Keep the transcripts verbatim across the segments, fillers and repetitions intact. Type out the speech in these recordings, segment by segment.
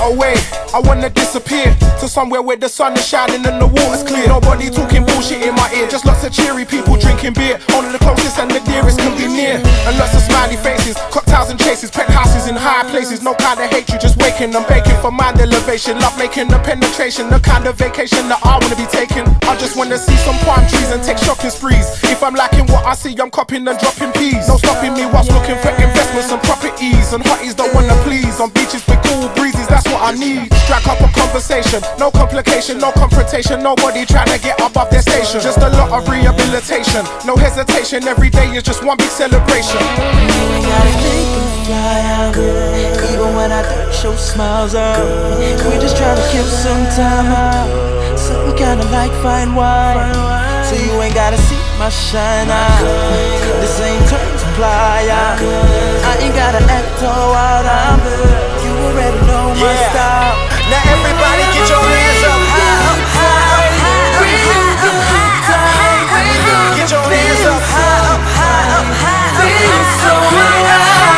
away, I wanna disappear to somewhere where the sun is shining and the water's clear. Nobody talking bullshit in my ear, just lots of cheery people drinking beer. Only the closest and the dearest can be near. And lots of smiley faces, cocktails and chases, penthouses in high places. No kind of hatred, just waking. I'm baking for mind elevation, love making the penetration, the kind of vacation that I wanna be taking. I just wanna see some palm trees and take shopping sprees. If I'm liking what I see, I'm copying and dropping peas. No stopping me whilst looking for investments and properties. And hotties don't wanna please, on beaches with cool breezes, that's what I need. Strike up a conversation, no complication, no confrontation. Nobody trying to get above their station. Just a lot of rehabilitation, no hesitation. Every day is just one big celebration. You ain't gotta think and fly out, even when I don't show smiles out. We're just trying to kill some time out, something kinda like fine wine. So you ain't gotta see my shine out, the same terms apply out. I ain't gotta act all out, I'm good. You already know my yeah. style. Now everybody get your hands up high, up high, up high. Get your hands up high, up high, up high. Feel so high.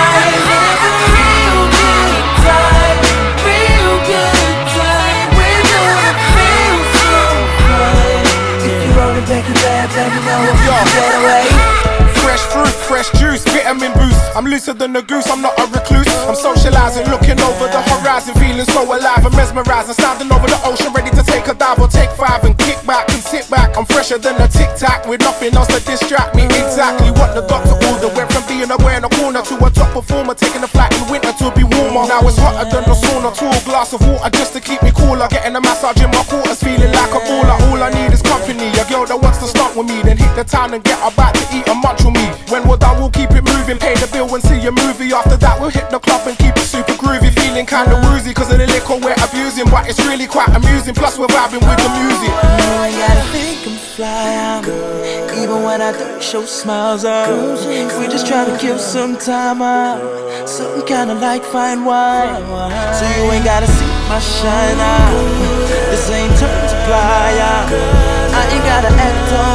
Real good time, real good time. We're gonna feel so fine. If you're rolling back and bad, let me know if you can get away. Fresh fruit, fresh juice, vitamin boost. I'm looser than a goose, I'm not a recluse. I'm socializing, looking over the horizon, feeling so alive and mesmerizing. Sounding over the ocean, ready to take a dive or take five and kick back and sit back. I'm fresher than a tic-tac, with nothing else to distract me. Exactly what the doctor ordered. Went from being away in a corner to a top performer, taking a flight in winter to be warmer. Now it's hotter than the sauna, tall glass of water just to keep me cooler. Getting a massage in my quarters, feeling like a baller. All I need is company, a girl that wants to start with me, then hit the town and get about to eat a munch with me. When we're done, we'll keep it moving, pay the bill and see a movie. After that, we'll hit the club and keep it super groovy. Feeling kinda woozy cause of the liquor we're abusing, but it's really quite amusing, plus we're vibing with the music. You ain't gotta think and fly out, even when I don't show smiles out. We're just trying to kill some time out, something kinda like fine wine. So you ain't gotta see my shine out, the same terms apply out. I ain't gotta act on